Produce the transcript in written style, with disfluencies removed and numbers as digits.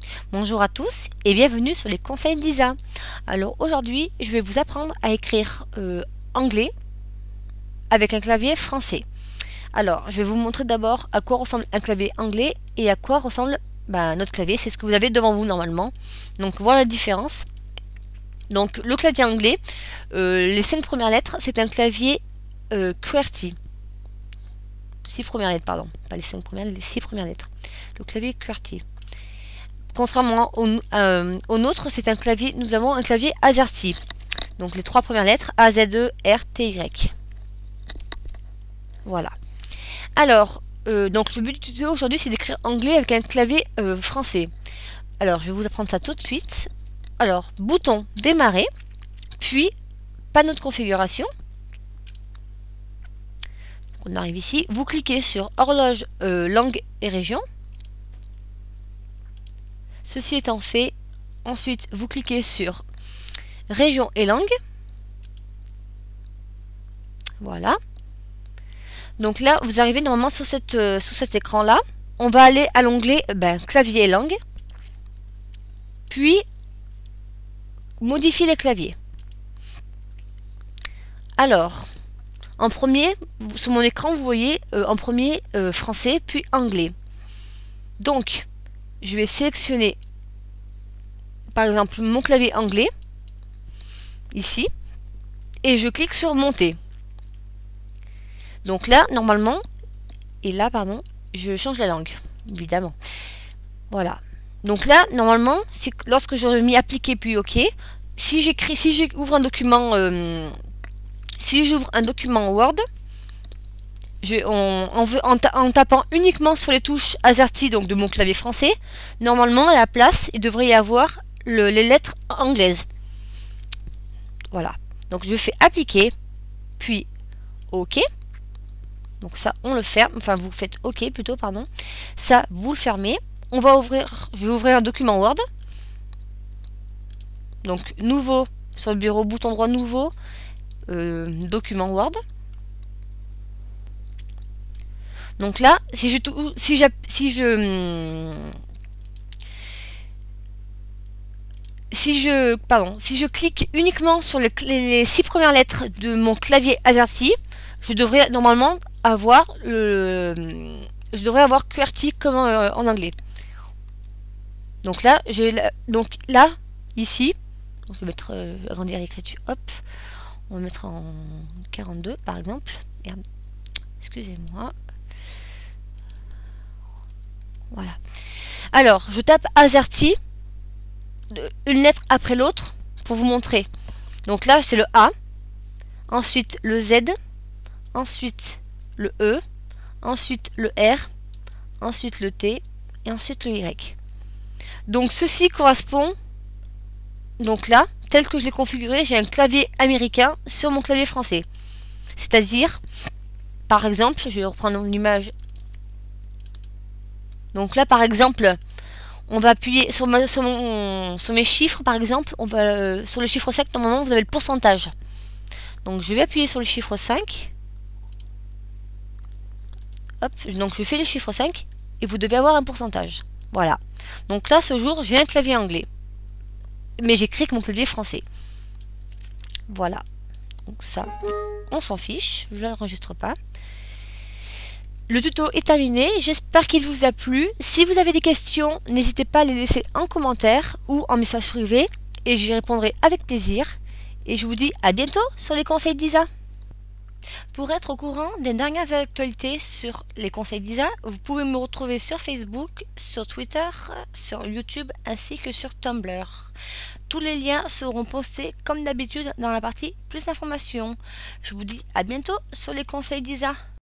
Bonjour à tous et bienvenue sur les conseils d'Isa. Alors aujourd'hui, je vais vous apprendre à écrire anglais avec un clavier français. Alors, je vais vous montrer d'abord à quoi ressemble un clavier anglais et à quoi ressemble notre clavier. C'est ce que vous avez devant vous normalement. Donc voilà la différence. Donc le clavier anglais, les 5 premières lettres, c'est un clavier QWERTY. 6 premières lettres, pardon. Pas les 5 premières, les 6 premières lettres. Le clavier QWERTY. Contrairement au nôtre, c'est un clavier. Nous avons un clavier AZERTY. Donc les 3 premières lettres A, Z, E, R, T, Y. Voilà. Alors, donc le but du tuto aujourd'hui, c'est d'écrire anglais avec un clavier français. Alors, je vais vous apprendre ça tout de suite. Alors, bouton démarrer, puis panneau de configuration. Donc, on arrive ici. Vous cliquez sur horloge langue et région. Ceci étant fait, ensuite vous cliquez sur région et langue. Voilà. Donc là, vous arrivez normalement sur cet écran-là. On va aller à l'onglet clavier et langue. Puis, modifier les claviers. Alors, en premier, sur mon écran, vous voyez en premier français, puis anglais. Donc, je vais sélectionner, par exemple, mon clavier anglais, ici, et je clique sur monter. Donc là, normalement, et là, pardon, je change la langue, évidemment. Voilà. Donc là, normalement, c'est lorsque j'aurai mis appliquer puis OK, si j'ouvre un document, si j'ouvre un document Word, en tapant uniquement sur les touches AZERTY, donc de mon clavier français, normalement à la place, il devrait y avoir les lettres anglaises. Voilà. Donc je fais appliquer, puis OK. Donc ça, on le ferme. Enfin, vous faites OK plutôt, pardon. Ça, vous le fermez. Je vais ouvrir un document Word. Donc, nouveau, sur le bureau, bouton droit, nouveau, document Word. Donc là, si je clique uniquement sur les 6 premières lettres de mon clavier AZERTY, je devrais normalement avoir QWERTY comme en anglais. Donc là, ici, donc je vais mettre agrandir l'écriture, hop, on va mettre en 42 par exemple. Merde, excusez-moi. Voilà. Alors, je tape AZERTY, une lettre après l'autre, pour vous montrer. Donc là, c'est le A, ensuite le Z, ensuite le E, ensuite le R, ensuite le T, et ensuite le Y. Donc ceci correspond, donc là, tel que je l'ai configuré, j'ai un clavier américain sur mon clavier français. C'est-à-dire, par exemple, je vais reprendre une image. Donc là, par exemple, on va appuyer sur mes chiffres, par exemple, sur le chiffre 5, normalement, vous avez le pourcentage. Donc je vais appuyer sur le chiffre 5. Hop, donc je fais le chiffre 5 et vous devez avoir un pourcentage. Voilà. Donc là, ce jour, j'ai un clavier anglais. Mais j'écris avec mon clavier français. Voilà. Donc ça, on s'en fiche. Je ne l'enregistre pas. Le tuto est terminé. J'espère qu'il vous a plu. Si vous avez des questions, n'hésitez pas à les laisser en commentaire ou en message privé. Et j'y répondrai avec plaisir. Et je vous dis à bientôt sur les conseils d'Isa. Pour être au courant des dernières actualités sur les conseils d'Isa, vous pouvez me retrouver sur Facebook, sur Twitter, sur YouTube ainsi que sur Tumblr. Tous les liens seront postés comme d'habitude dans la partie plus d'informations. Je vous dis à bientôt sur les conseils d'Isa.